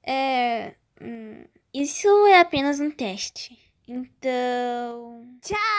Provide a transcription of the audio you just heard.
É, isso é apenas um teste. Então, tchau!